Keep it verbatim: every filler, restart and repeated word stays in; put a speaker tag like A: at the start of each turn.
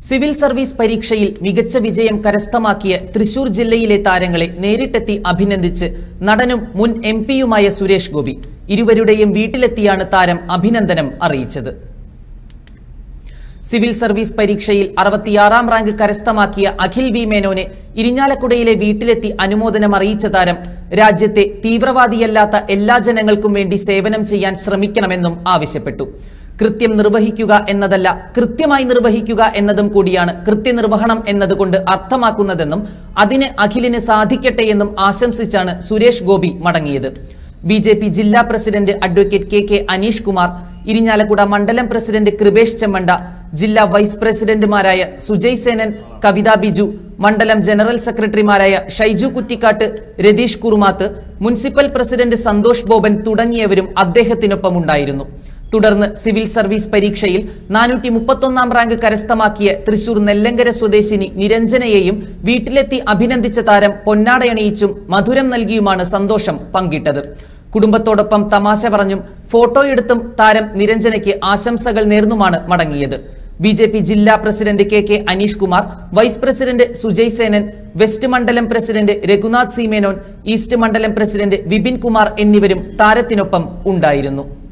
A: Civil service പരീക്ഷയിൽ മികച്ച വിജയം കരസ്ഥമാക്കിയ തൃശൂർ ജില്ലയിലെ താരങ്ങളെ നേരിട്ടെത്തി അഭിനന്ദിച്ച് നടനും മുൻ എം പിയുമായ സുരേഷ് ഗോപി ഇരുവരുടെയും വീട്ടിലെത്തിയാണ് താരം അഭിനന്ദനം അറിയിച്ചത്. സിവിൽ സർവീസ് പരീക്ഷയിൽ അറുപത്തിയാറാം റാങ്ക് കരസ്ഥമാക്കിയ അഖിൽ വി മേനോനെ ഇരിഞ്ഞാലക്കുടയിലെ വീട്ടിലെത്തി അനുമോദനം അറിയിച്ച താരം രാജ്യത്തെ തീവ്രവാദിയല്ലാത്ത എല്ലാ ജനങ്ങൾക്കും വേണ്ടി സേവനം ചെയ്യാൻ ശ്രമിക്കണമെന്നും ആവശ്യപ്പെട്ടു. കൃത്യം നിർവഹിക്കുക എന്നതല്ല, കൃത്യമായി നിർവഹിക്കുക എന്നതും കൂടിയാണ് കൃത്യനിർവഹണം എന്നതുകൊണ്ട് അർത്ഥമാക്കുന്നതെന്നും അതിന് അഖിലിന് സാധിക്കട്ടെയെന്നും ആശംസിച്ചാണ് സുരേഷ് ഗോപി മടങ്ങിയത്. ബി ജെ പി ജില്ലാ president advocate K K Aneesh Kumar, Irinjalakuda മണ്ഡലം പ്രസിഡന്റ് കൃപേഷ് ചെമ്മണ്ട, ജില്ലാ വൈസ് പ്രസിഡന്റുമാരായ സുജയ് സേനൻ, കവിത ബിജു, മണ്ഡലം ജനറൽ സെക്രട്ടറിമാരായ ഷൈജു കുറ്റിക്കാട്ട്, രതീഷ് കുറുമാത്ത്, മുനിസിപ്പൽ പ്രസിഡന്റ് സന്തോഷ് ബോബൻ തുടങ്ങിയവരും അദ്ദേഹത്തിനൊപ്പം ഉണ്ടായിരുന്നു. തുടർന്ന് സിവിൽ സർവീസ് പരീക്ഷയിൽ നാനൂറ്റി മുപ്പത്തൊന്നാം റാങ്ക് കരസ്ഥമാക്കിയ തൃശൂർ നെല്ലങ്കര സ്വദേശിനി നിരഞ്ജനയെയും വീട്ടിലെത്തി അഭിനന്ദിച്ച താരം പൊന്നാടയണിയിച്ചും മധുരം നൽകിയുമാണ് സന്തോഷം പങ്കിട്ടത്. കുടുംബത്തോടൊപ്പം തമാശ പറഞ്ഞും ഫോട്ടോയെടുത്തും താരം നിരഞ്ജനയ്ക്ക് ആശംസകൾ നേർന്നുമാണ് മടങ്ങിയത്. ബി ജെ പി ജില്ലാ president K K Aneesh Kumar, vice president Sujay Senan, west മണ്ഡലം president Raghunath C Menon, east മണ്ഡലം പ്രസിഡന്റ് വിപിൻ കുമാർ എന്നിവരും താരത്തിനൊപ്പം ഉണ്ടായിരുന്നു.